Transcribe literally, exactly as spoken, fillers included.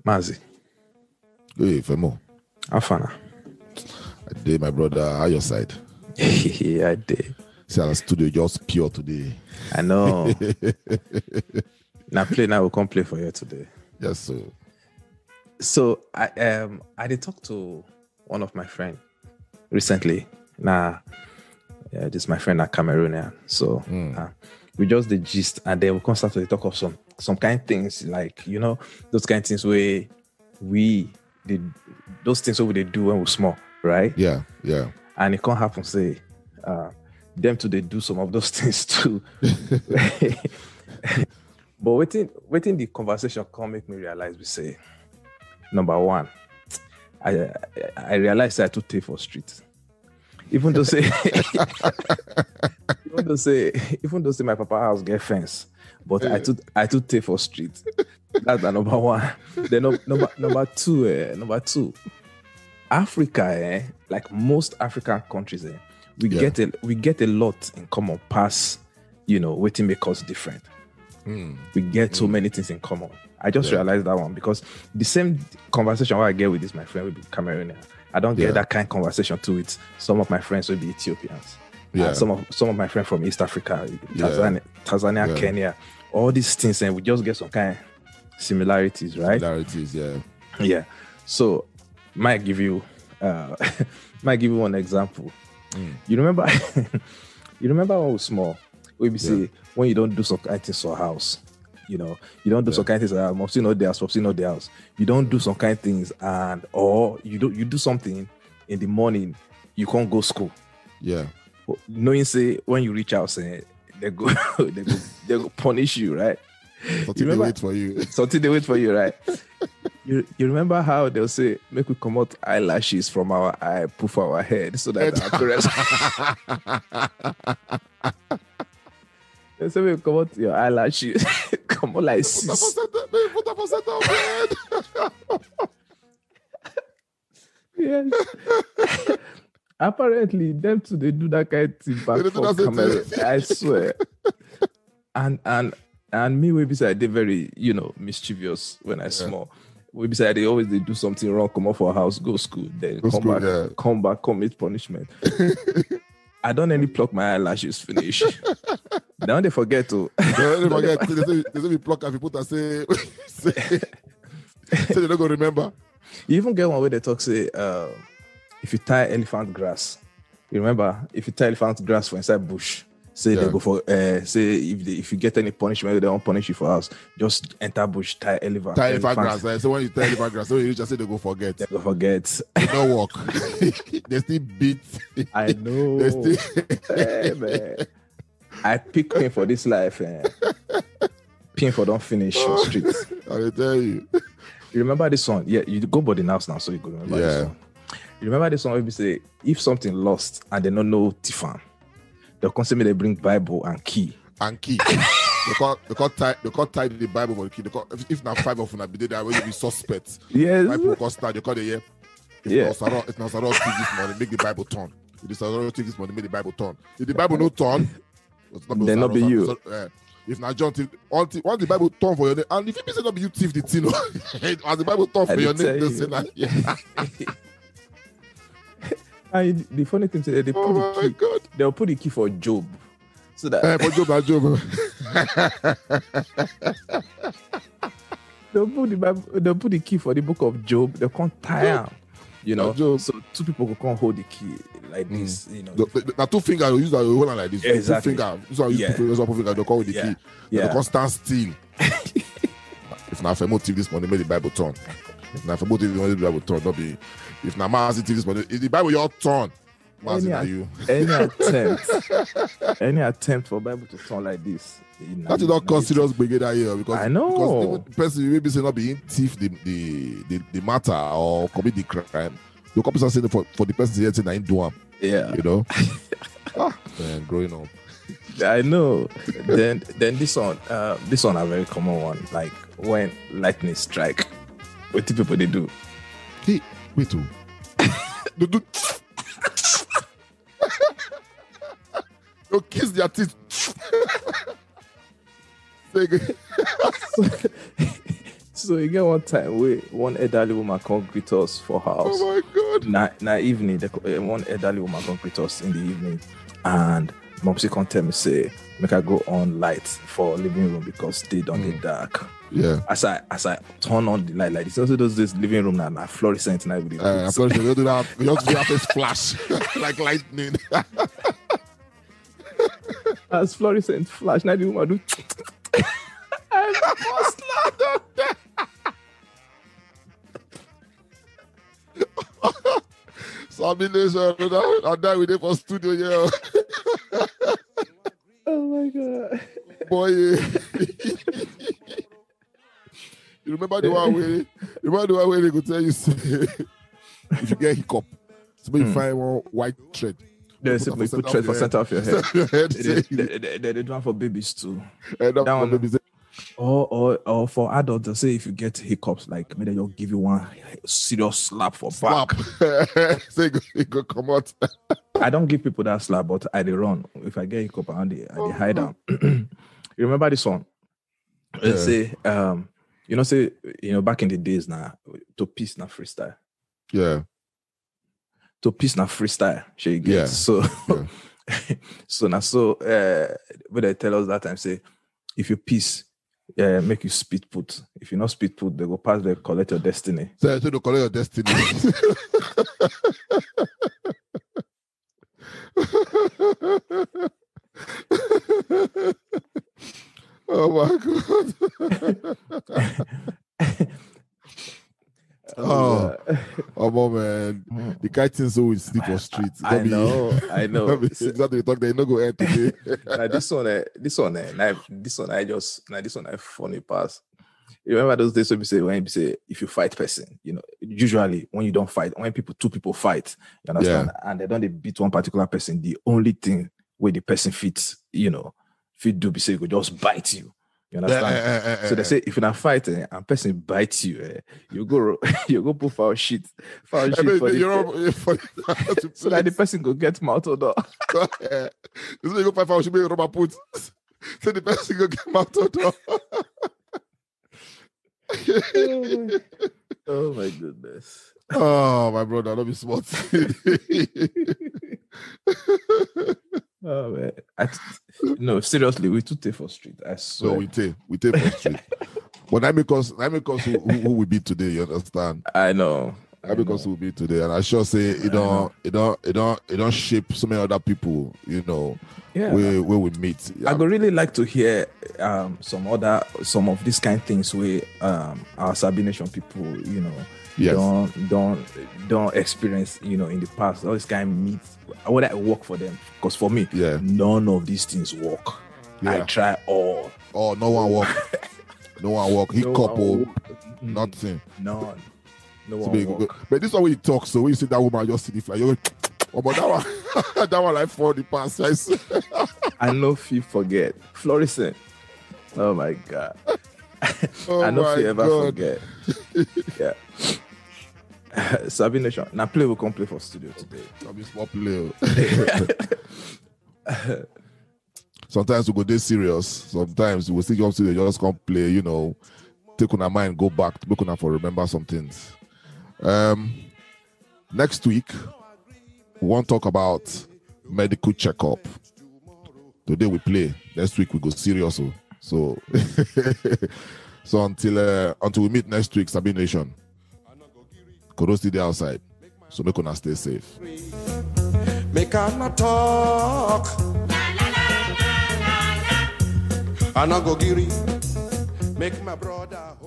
Mazi. Hey, Femo. Afana. I did, my brother. How your side? Yeah, I did. See, our studio just pure today. I know. Now play now. We'll come play for you today. Yes, sir. So I um I did talk to one of my friend recently. Nah, yeah, this is my friend at Cameroonian. So Mm. uh, we just the gist, and then we come start to talk of some some kind of things, like, you know, those kind of things where we did those things where we did do when we were small, right? Yeah, yeah. And it can't happen. Say, uh, them too they do some of those things too. But waiting, waiting the conversation can make me realize. We say, number one, I I, I realized that I took take for street. Even though say, even though say, even though say my papa house get fence, but I took I took take for street. That's the number one. Then no, number number two, eh, number two, Africa, eh, like most African countries, eh, we Yeah. get a we get a lot in common. Pass, you know, waiting make us different. Mm. We get so many things in common. I just Yeah. realized that one because the same conversation I get with this my friend will be Cameroonian. I don't get Yeah. that kind of conversation too with some of my friends will be Ethiopians. Yeah. And some of some of my friends from East Africa, Yeah. Tanzania, Tanzania, Yeah. Kenya, all these things, and we just get some kind of similarities, right? Similarities, yeah. Yeah. So might give you uh might give you one example. Mm. You remember you remember when we were small, we be say Yeah. when you don't do some kind of things for house, you know, you don't do Yeah. some kind of things at house, mostly not the house, mostly not the house. You don't do some kind of things, and or you do you do something in the morning, you can't go school. Yeah. Knowing say when you reach out, say they go they go they go punish you, right? Something they remember- wait for you. Something they wait for you, right? You you remember how they'll say, make we come out eyelashes from our eye, put for our head, so that our parents they say we come out your eyelashes, come out like Put sis. that for center, babe, put that for center of your head. Yes. Apparently, them too they do that kind of thing back They do from that same Cameroon. thing. I swear. And and and me, we beside they very, you know, mischievous when I small. We beside they always they do something wrong, come out for house, go school, then Go come school, back, yeah. come back, commit punishment. I don't any pluck my eyelashes finish. Now they forget to Don't forget, they say, they say we pluck and we put and say, say, say they don't go remember. you even get one where they talk say uh, if you tie elephant grass, you remember if you tie elephant grass for inside bush, say Yeah. they go for uh, say if they, if you get any punishment, they don't punish you for house, just enter bush, tie elephant. Tie elephant grass. Right? So when you tie elephant grass, so you just say they go forget. They go forget. They don't work. They still beat. I know. They still. Hey, man. I pick pain for this life. Eh. Pain for don't finish on street. I will tell you. You remember this one? Yeah, you go body house now, so you go remember Yeah. this one. You remember this one where we say if something lost and they don't know Tifan, they'll constantly they bring Bible and key. And key. They call they call tie they call tie the Bible for the key. They call, if, if not five of them be there, will be suspect. Yes. Bible call start. They call the year. If Yeah. It's not it's not this morning. Make the Bible turn. If it's not this morning, make the Bible turn. If the Bible no turn, it's not Then not be you. So, uh, if not John, thief, once once the Bible turn for your name, and if it say not be you thief the thing, as the Bible turn I for your did name, tell they you. say that. Yeah. And the funny thing is they put Oh the my key. God. They'll put the key for Job. So that Eh, for Job, na Job. they'll put the Bible, they'll put the key for the book of Job. They can't tie am, you know. Na Job. So two people who can't hold the key like this, you know. The- the- Now two fingers, you use that hold on like this. Exactly. Two fingers. This one use Yeah. two fingers, one finger. They call with the Yeah. key. Yeah. They can't stand still. If na Femo thief this morning, make the Bible turn. If na Femo thief this morning, make the Bible turn. Not be. If na Mazi thief this morning, if the Bible your turn. Mazi Any, na at- you. any attempt, any attempt for Bible to turn like this, you know, That is not you- cause serious brigade that year because I know. because even the person maybe say not being thief the the, the the matter or commit the crime. The couple are saying for, for the person here saying I ain't do am, Yeah, you know. ah, man, growing up. I know. then, then this one, uh, this one a very common one. Like when lightning strike, what do people they do? Hey, wait, oh. do, do. They'll kiss their teeth. Say again. So So you get one time where one elderly woman come greet us for house. Oh my God. Na, na evening, the, uh, one elderly woman come greet us in the evening, and Momsy come tell me say make I go on light for living room because they don't Mm. get dark. Yeah. As I as I turn on the light like this, also does this living room now, now fluorescent now. With Uh, of course, you don't do that. You just do that face flash like lightning. As fluorescent flash, now the woman do. I must laugh. Sabi Nation, I die with it for studio, yeah. Oh my God. Boy, you remember the one where you remember the one where they could tell you say, if you get hiccup, somebody Hmm. find one white thread. They say Put we that for put thread for center of your head. Center of your head, They, say, they, they, they, they do one for babies too. and that that one, one- baby say, Or, or or for adults, they say if you get hiccups, like maybe they'll give you one serious slap for slap. back. Say, go, it go come out. I don't give people that slap, but I they run. If I get hiccup, I they, I they hide down. You remember this one? They Yeah. say, um, you know, say, you know, back in the days now, to peace na freestyle. Yeah. To peace na freestyle. She get Yeah. so Yeah. so now so uh when they tell us that time, say if you peace, yeah, make you speed put. If you not speed put, they go pass they collect your destiny. So, so to collect your destiny. Oh my God. Oh. God. Oh man. The guy thinks so we sleep for streets. I know, I know. Exactly. Talk they no go end today. Now this one, eh, this one, eh, now this one, I just, now this one, I funny pass. You remember those days when you say, when you say, if you fight person, you know, usually when you don't fight, when people, two people fight, you understand, and they don't they beat one particular person, the only thing where the person fits, you know, fit do be say, go just bite you. You understand? Eh, eh, eh, So they eh. say if you're not fighting and person bites you, eh, you go you go put foul shit, foul I shit mean, for the, you know, for the, so that the person go get mouth or door. yeah. This way you go five hours, you make rubber put. So the person go get mouth out door. Oh my goodness. Oh my brother, don't be smart. Oh man. I, no, seriously, we too take for street. I So swear. we take, we take for street. But that because that because who, who, who we be today, you understand? I know. I That because know. who we be today, and I sure say it don't, it don't, it don't, it don't shape so many other people, you know, Yeah. where where we meet. I would really like to hear um, some other some of these kind of things where um, our Sabi Nation people, you know, Yes. don't don't don't experience, you know, in the past. All this kind of meet whether it work for them. Because for me, Yeah. none of these things work. I Yeah. try all. Oh, no one walk, no one walk. He No couple, one work. Mm, nothing. None. No So one big, work. but this is when you talk. So when you see that woman just sitting fly, you go, oh, but that one, that one like for the past. Yes. I know if you forget. Fluorescent. Oh my God. Oh I know my if you ever God. forget. Yeah. Sabi Nation. Now play will come play for studio today. I'll be small player. Sometimes we go this serious. Sometimes we will still come to the just come play, you know, take on our mind, go back, make on for remember some things. Um, next week, we want to talk about medical checkup. Today we play. Next week we go serious. oh. So, so until uh, until we meet next week, Sabi Nation, Kodo still there outside. So make una stay safe. Make her not talk. I no go giri. Make my brother.